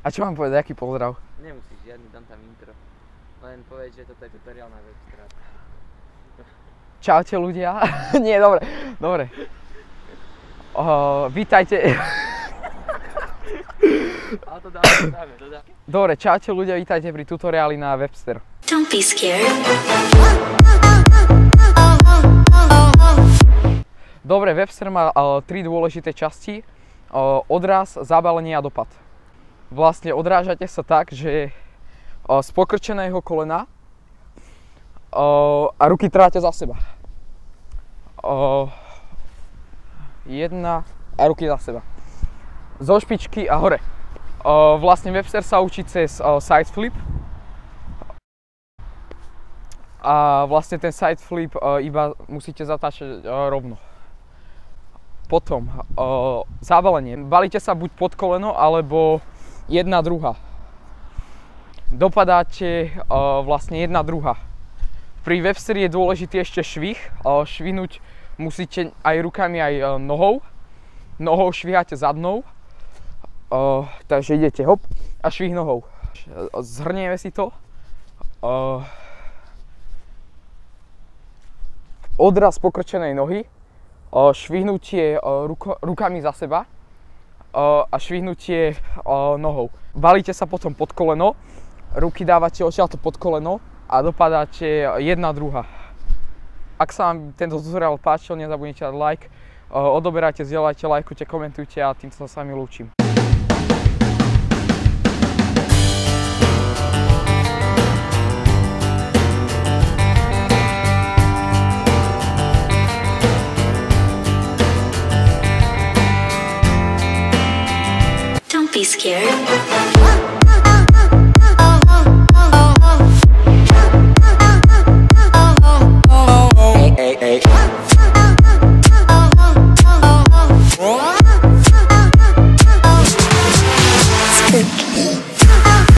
A čo mám povedať, aký pozdrav? Nemusíš, žiadny, dám tam intro. Len povedz, že toto je tutoriál na Webstera. Čaute ľudia. Nie, dobre. Vítajte. Ale to dáme. Dobre, čaute ľudia, vítajte pri tutoriáli na Webster. Don't be scared. Dobre, Webster má tri dôležité časti. Odraz, zabalenie a dopad. Vlastne odrážate sa tak, že z pokrčeného kolena a ruky trháte za seba. Jedna a ruky za seba. Zo špičky a hore. Vlastne Webster sa učí cez side flip. A vlastne ten side flip iba musíte zatáčať rovno. Potom zabalenie. Balíte sa buď pod koleno, alebo jedna druhá. Dopadáte vlastne jedna druhá. Pri Websteri je dôležitý ešte švih. Švihnúť musíte aj rukami, aj nohou. Nohou šviháte zadnou. Takže idete hop a švih nohou. Zhrnieme si to. Odraz pokrčenej nohy. Švihnutie rukami za seba a švihnutie nohou. Balíte sa potom pod koleno. Ruky dávate odtiaľto pod koleno a dopadáte jedna druhá. Ak sa vám tento tutoriál páčil, nezabudnite dať like, odoberajte, zdieľajte, lajkujte, komentujte a týmto sa s vami lúčim. Don't be scared.